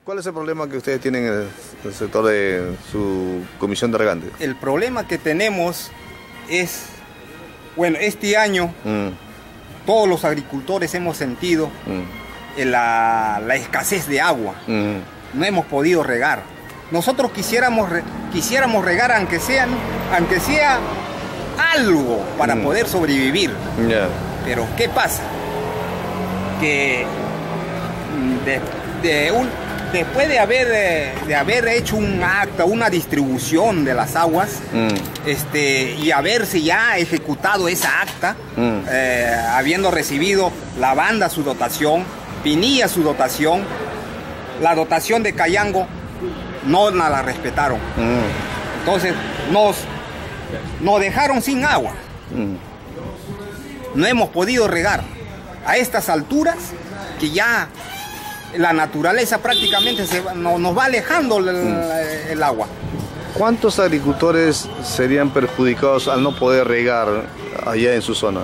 ¿Cuál es el problema que ustedes tienen en el sector de su comisión de regantes? El problema que tenemos es, bueno, este año todos los agricultores hemos sentido la escasez de agua. No hemos podido regar. Nosotros quisiéramos regar aunque sea algo para poder sobrevivir. Pero ¿qué pasa? Que después de haber hecho un acta, una distribución de las aguas, y haberse ya ejecutado esa acta, habiendo recibido la banda su dotación, Pinilla su dotación, la dotación de Cayango no la respetaron. Entonces nos dejaron sin agua. No hemos podido regar. A estas alturas que ya la naturaleza prácticamente nos va alejando el agua. ¿Cuántos agricultores serían perjudicados al no poder regar allá en su zona?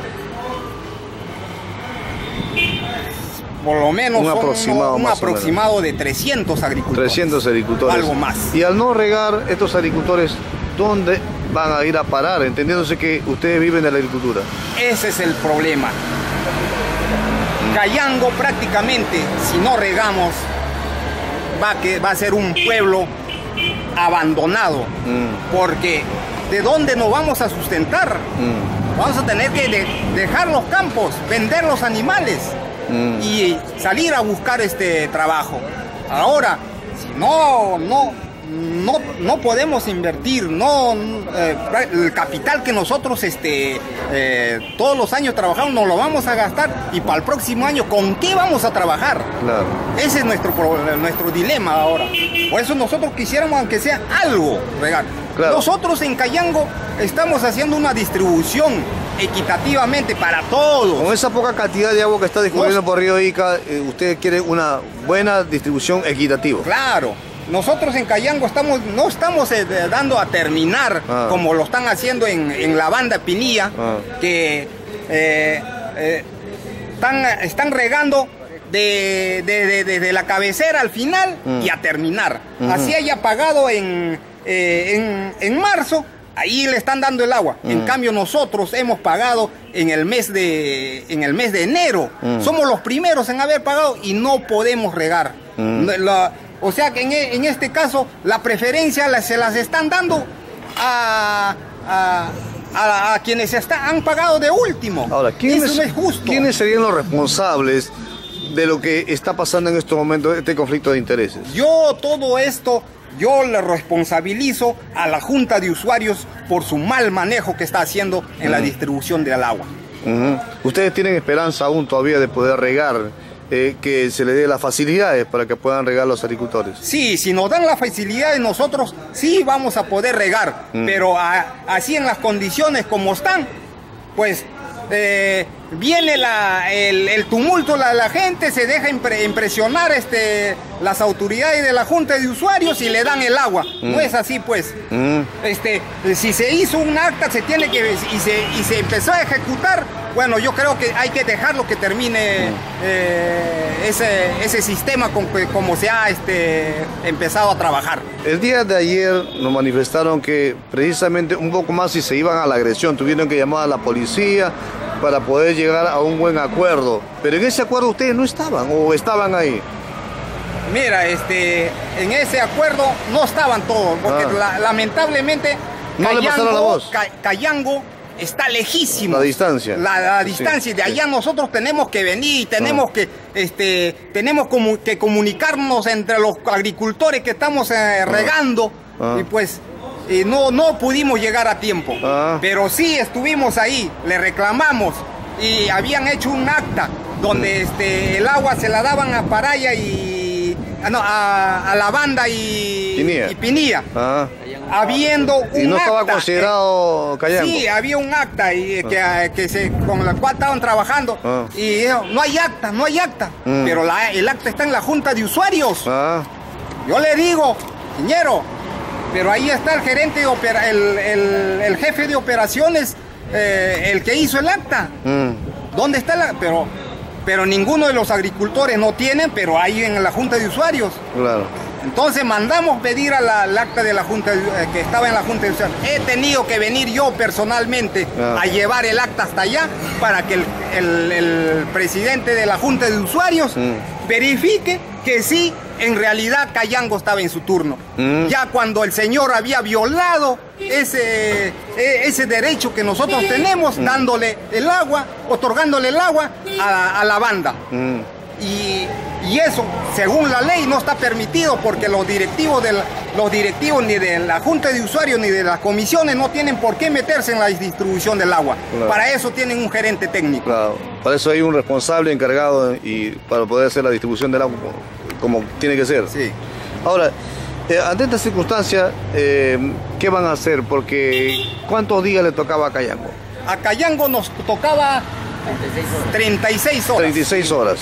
Por lo menos un aproximado de 300 agricultores. 300 agricultores. Algo más. Y al no regar, estos agricultores, ¿dónde van a ir a parar? Entendiéndose que ustedes viven de la agricultura. Ese es el problema. Cayango prácticamente, si no regamos, va a ser un pueblo abandonado. Porque ¿de dónde nos vamos a sustentar? Vamos a tener que dejar los campos, vender los animales y salir a buscar este trabajo. Ahora, si no podemos invertir, el capital que nosotros todos los años trabajamos nos lo vamos a gastar, y para el próximo año ¿con qué vamos a trabajar? Claro. Ese es nuestro dilema ahora. Por eso nosotros quisiéramos aunque sea algo regar. Claro. Nosotros en Cayango estamos haciendo una distribución equitativamente para todos. Con esa poca cantidad de agua que está discurriendo por Río Ica, ustedes quieren una buena distribución equitativa. Claro. Nosotros en Cayango no estamos dando a terminar como lo están haciendo en la banda Pinilla, que están regando desde la cabecera al final y a terminar. Así haya pagado en marzo, ahí le están dando el agua. En cambio nosotros hemos pagado en el mes de enero. Somos los primeros en haber pagado y no podemos regar. O sea que en este caso la preferencia se las están dando a quienes han pagado de último. Ahora, eso no es justo. ¿Quiénes serían los responsables de lo que está pasando en estos momentos, este conflicto de intereses? Todo esto le responsabilizo a la Junta de Usuarios por su mal manejo que está haciendo en la distribución del agua. ¿Ustedes tienen esperanza aún todavía de poder regar? Que se les dé las facilidades para que puedan regar los agricultores. Sí, si nos dan las facilidades nosotros sí vamos a poder regar, pero así en las condiciones como están, pues viene el tumulto, la gente se deja impresionar las autoridades de la Junta de Usuarios y le dan el agua. No es así, pues. Si se hizo un acta, se tiene que y se empezó a ejecutar. Bueno, yo creo que hay que dejarlo que termine ese sistema como se ha empezado a trabajar. El día de ayer nos manifestaron que precisamente un poco más si se iban a la agresión, tuvieron que llamar a la policía para poder llegar a un buen acuerdo. Pero en ese acuerdo ustedes no estaban, o estaban ahí. Mira, en ese acuerdo no estaban todos, porque lamentablemente no le pasaron la voz. Cayango está lejísimo. La distancia. La distancia. Sí, de allá nosotros tenemos que venir y tenemos que comunicarnos entre los agricultores que estamos regando. Y pues no pudimos llegar a tiempo. Pero sí estuvimos ahí, le reclamamos y habían hecho un acta donde el agua se la daban a Paraya a la banda y Pinilla. Habiendo un acta. ¿Y no estaba considerado Cayango? Sí, había un acta con la cual estaban trabajando. Y dijo, no hay acta. Pero el acta está en la Junta de Usuarios. Yo le digo, ingeniero, pero ahí está el gerente, el jefe de operaciones, el que hizo el acta. ¿Dónde está pero pero ninguno de los agricultores no tienen, pero hay en la Junta de Usuarios. Claro. Entonces mandamos pedir al acta de la Junta, que estaba en la Junta de Usuarios. He tenido que venir yo personalmente a llevar el acta hasta allá para que el presidente de la Junta de Usuarios verifique que sí, en realidad Cayango estaba en su turno. Ya cuando el señor había violado ese derecho que nosotros tenemos, dándole el agua, otorgándole el agua a la banda. Y eso, según la ley, no está permitido porque los directivos ni de la Junta de Usuarios ni de las comisiones no tienen por qué meterse en la distribución del agua. Claro. Para eso tienen un gerente técnico. Claro. Para eso hay un responsable encargado y para poder hacer la distribución del agua como tiene que ser. Sí. Ahora, ante esta circunstancia, ¿qué van a hacer? Porque ¿cuántos días le tocaba a Cayango? A Cayango nos tocaba 36 horas. 36 horas.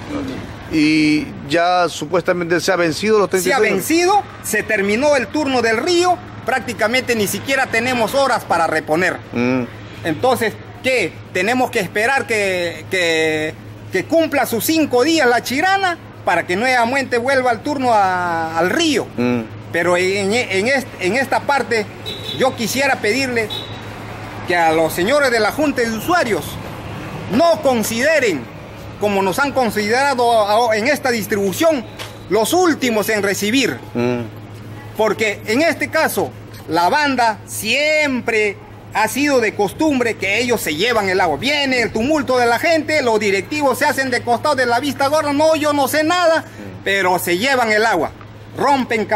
Y ya supuestamente se ha vencido los 36 horas. Se ha vencido, se terminó el turno del río, prácticamente ni siquiera tenemos horas para reponer. Entonces, ¿qué? Tenemos que esperar que cumpla sus 5 días la Chirana para que nuevamente vuelva el turno al río. Pero en esta parte yo quisiera pedirle que a los señores de la Junta de Usuarios no consideren, como nos han considerado en esta distribución, los últimos en recibir. Porque en este caso, la banda siempre ha sido de costumbre que ellos se llevan el agua. Viene el tumulto de la gente, los directivos se hacen de costado de la vista gorda, no, yo no sé nada, pero se llevan el agua. Rompen,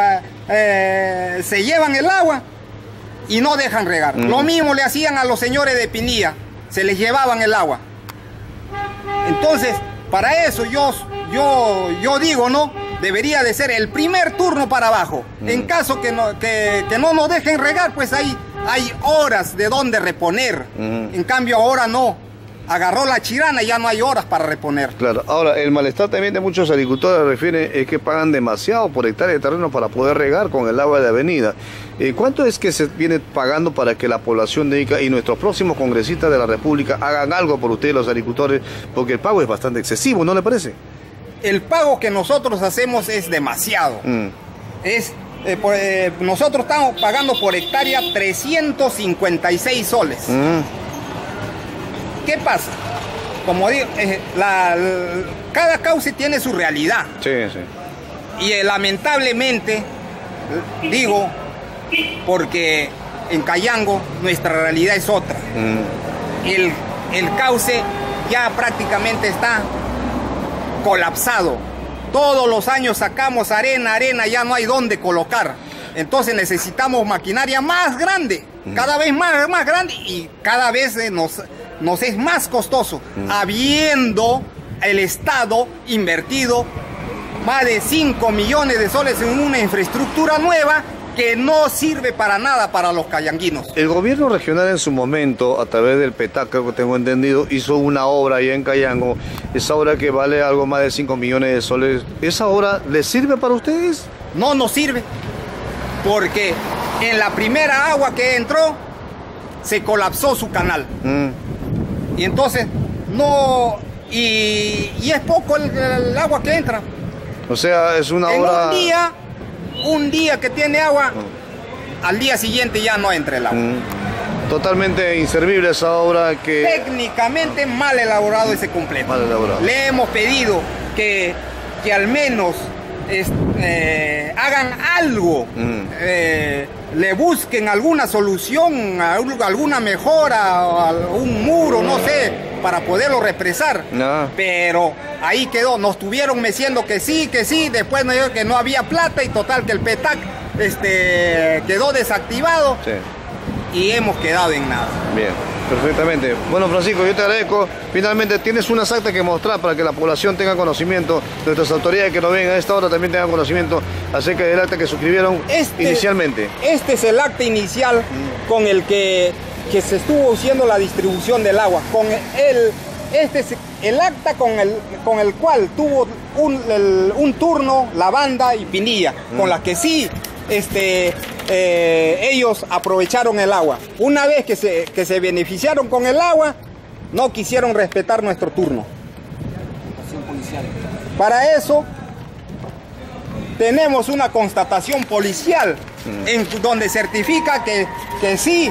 se llevan el agua y no dejan regar. Lo mismo le hacían a los señores de Pinilla, se les llevaban el agua. Entonces, para eso yo digo, ¿no? Debería de ser el primer turno para abajo. En caso que no nos dejen regar, pues hay horas de dónde reponer. En cambio ahora no. Agarró la Chirana y ya no hay horas para reponer. Claro. Ahora, el malestar también de muchos agricultores refiere es que pagan demasiado por hectárea de terreno para poder regar con el agua de avenida. ¿Cuánto es que se viene pagando para que la población de Ica y nuestros próximos congresistas de la República hagan algo por ustedes los agricultores? Porque el pago es bastante excesivo, ¿no le parece? El pago que nosotros hacemos es demasiado. Nosotros estamos pagando por hectárea 356 soles. ¿Qué pasa? Como digo, cada cauce tiene su realidad. Sí, sí. Y lamentablemente, digo, porque en Cayango nuestra realidad es otra. El cauce ya prácticamente está colapsado. Todos los años sacamos arena, ya no hay dónde colocar. Entonces necesitamos maquinaria más grande, cada vez más grande, y cada vez nos es más costoso, habiendo el Estado invertido más de 5 millones de soles en una infraestructura nueva que no sirve para nada para los cayanguinos. El gobierno regional en su momento, a través del PETAC, creo que tengo entendido, hizo una obra allá en Cayango, esa obra que vale algo más de 5 millones de soles. ¿Esa obra les sirve para ustedes? No nos sirve, porque en la primera agua que entró, se colapsó su canal. Y entonces, no... Y es poco el agua que entra. O sea, es una obra... Un día que tiene agua, al día siguiente ya no entra el agua. Totalmente inservible esa obra que... Técnicamente mal elaborado ese completo. Mal elaborado. Le hemos pedido que al menos hagan algo, le busquen alguna solución, alguna mejora, un muro, no sé, para poderlo represar. Pero ahí quedó, nos estuvieron meciendo que sí, después nos dijeron que no había plata y total que el PETAC quedó desactivado. Sí. Y hemos quedado en nada. Bien, perfectamente. Bueno, Francisco, yo te agradezco. Finalmente tienes unas actas que mostrar para que la población tenga conocimiento, nuestras autoridades que nos ven a esta hora también tengan conocimiento acerca del acta que suscribieron inicialmente. Este es el acta inicial con el que se estuvo haciendo la distribución del agua. Este es el acta con el cual tuvo un turno la banda y Pinilla, con la que sí ellos aprovecharon el agua. Una vez que se beneficiaron con el agua, no quisieron respetar nuestro turno. Para eso tenemos una constatación policial en donde certifica que sí,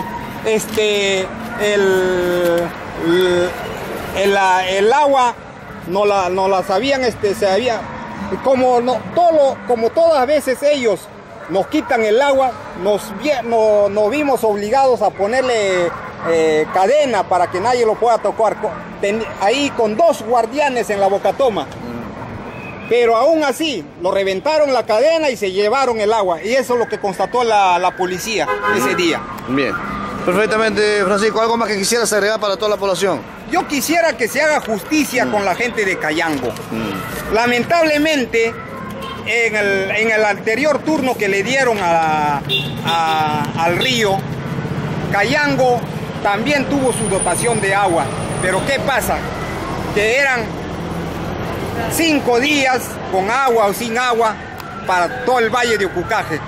el agua no la sabían, se había, como todas las veces ellos nos quitan el agua, nos vimos obligados a ponerle cadena para que nadie lo pueda tocar, ahí con 2 guardianes en la bocatoma. Pero aún así, lo reventaron la cadena y se llevaron el agua. Y eso es lo que constató la policía ese día. Bien. Perfectamente, Francisco. ¿Algo más que quisieras agregar para toda la población? Yo quisiera que se haga justicia con la gente de Cayango. Lamentablemente, en el anterior turno que le dieron al río, Cayango también tuvo su dotación de agua. Pero ¿qué pasa? Que eran 5 días con agua o sin agua para todo el valle de Ucucaje.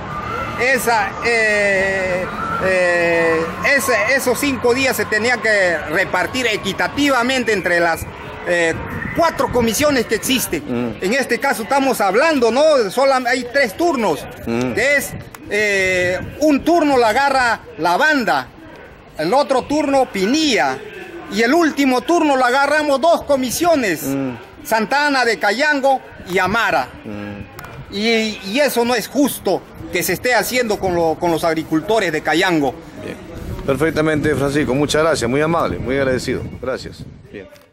Esos 5 días se tenían que repartir equitativamente entre las 4 comisiones que existen. En este caso estamos hablando, ¿no? Solo hay 3 turnos, que es un turno la agarra la banda, el otro turno Pinilla y el último turno lo agarramos 2 comisiones. Santa Ana de Cayango y Amara. Y eso no es justo que se esté haciendo con los agricultores de Cayango. Bien. Perfectamente, Francisco. Muchas gracias. Muy amable, muy agradecido. Gracias. Bien.